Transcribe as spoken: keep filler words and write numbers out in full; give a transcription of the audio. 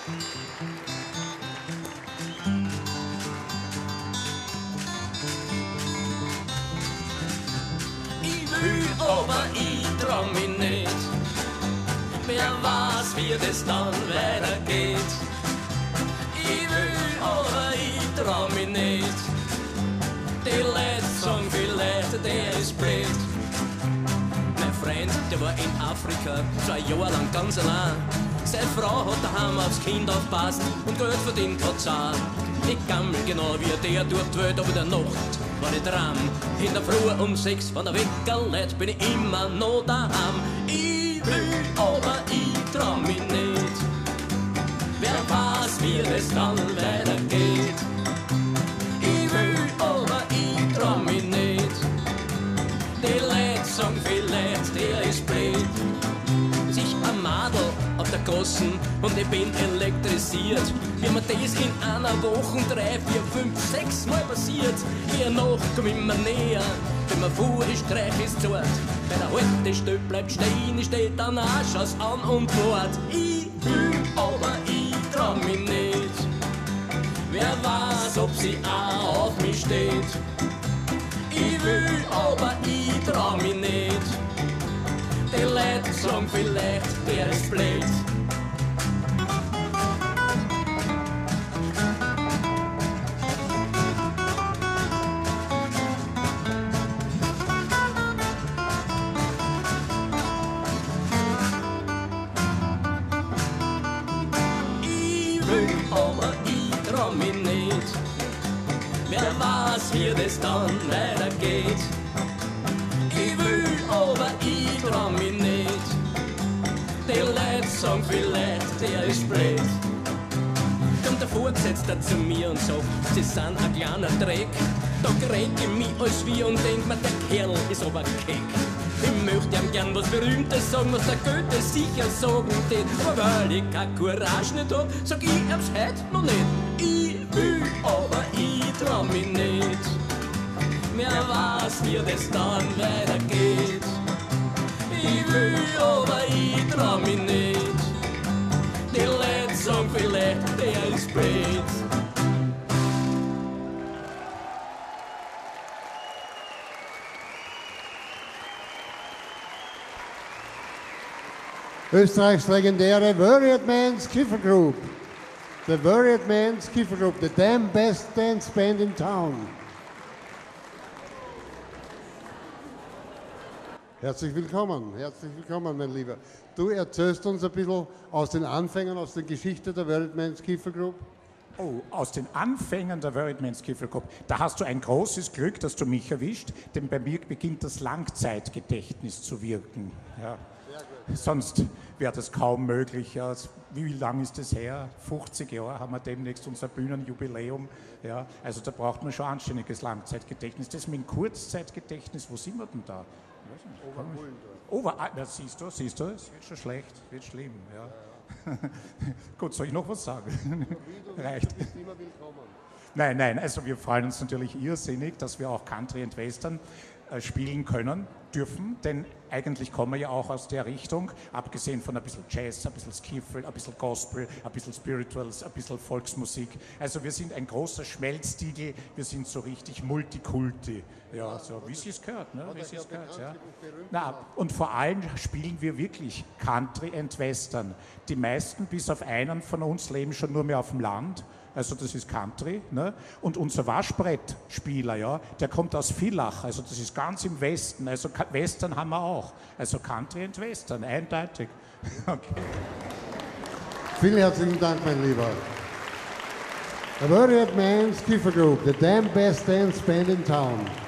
Ich will, aber ich trau mich nicht. Wer weiß, wie das dann weitergeht. Ich will, aber ich trau mich nicht. Die Leute sagen vielleicht, der ist blöd. Mein Freund, der war in Afrika zwei Jahre lang ganz allein. Seine Frau hat daheim aufs Kind aufpasst und Geld verdient hat zahlen. Ich gammel genau wie der durch die Welt, aber in der Nacht war ich dran. In der Früh um sechs, wenn der Wecker lädt, bin ich immer noch daheim. Ich will, aber ich trau mich nicht. Wer weiß, wie das dann weitergeht. Ich will, aber ich trau mich nicht. Die Leute sagen vielleicht, der ist blöd. Sich ein Madel auf der Gassen und ich bin elektrisiert. Wie mir das in einer Woche drei, vier, fünf, sechs Mal passiert. Hier noch komm immer näher, wenn man vor die Streich ist zart. Bei der Haltestelle bleibt stehen, ich steh dann auch, schau's an und fort. Ich will, aber ich trau mich nicht. Wer weiß, ob sie auch auf mich steht. Ich will, aber ich trau mich nicht. Die Leute sagen vielleicht, der ist blöd. Ich will, aber ich trau mich nicht. Wer weiß, wie das dann weitergeht. Ich will, aber ich trau mich nicht. Die Leute sagen vielleicht, der ist blöd. Kommt der Vorgesetzte zu mir und sagt, sie sind ein kleiner Dreck. Da gerät ich mich als wie und denk mir, der Kerl ist aber keck. Ich möchte ihm gern was Berühmtes sagen, was der Goethe sicher sagen tät. Aber weil ich keine Courage nicht hab, sag ich ihm's heute noch nicht. Ich will, aber ich trau mich nicht. Wer weiß, wie das dann weitergeht. Ich will, aber ich trau mich nicht. Die Leute sagen vielleicht, der ist blöd. Österreichs legendäre Worried Man's Kiefer Group. The Worried Man's Kiefer Group, the damn best dance band in town. Herzlich willkommen, herzlich willkommen, mein Lieber. Du erzählst uns ein bisschen aus den Anfängen, aus der Geschichte der Worried Man's Kiefer Group. Oh, aus den Anfängen der Worried Man's Kiefer Group. Da hast du ein großes Glück, dass du mich erwischt, denn bei mir beginnt das Langzeitgedächtnis zu wirken. Ja. Sonst wäre das kaum möglich. Ja. Wie lange ist das her? fünfzig Jahre haben wir demnächst unser Bühnenjubiläum. Ja. Also da braucht man schon anständiges Langzeitgedächtnis. Das mit dem Kurzzeitgedächtnis, wo sind wir denn da? Over, ah, das siehst du, siehst du, es wird schon schlecht, wird schlimm. Ja. Ja. Gut, soll ich noch was sagen? Reicht. Nein, nein, also wir freuen uns natürlich irrsinnig, dass wir auch Country and Western äh, spielen können, dürfen, denn eigentlich kommen wir ja auch aus der Richtung, abgesehen von ein bisschen Jazz, ein bisschen Skiffle, ein bisschen Gospel, ein bisschen Spirituals, ein bisschen Volksmusik. Also wir sind ein großer Schmelztiegel, wir sind so richtig Multikulti, ja, so wie es gehört, ne? Wie es gehört, ja. Na, und vor allem spielen wir wirklich Country and Western. Die meisten, bis auf einen von uns, leben schon nur mehr auf dem Land. Also das ist Country, ne? Und unser Waschbrettspieler, ja, der kommt aus Villach, also das ist ganz im Westen, also Western haben wir auch, also Country and Western, eindeutig. Okay. Vielen herzlichen Dank, mein Lieber. The Worried Man's Kiefer Group, the damn best dance band in town.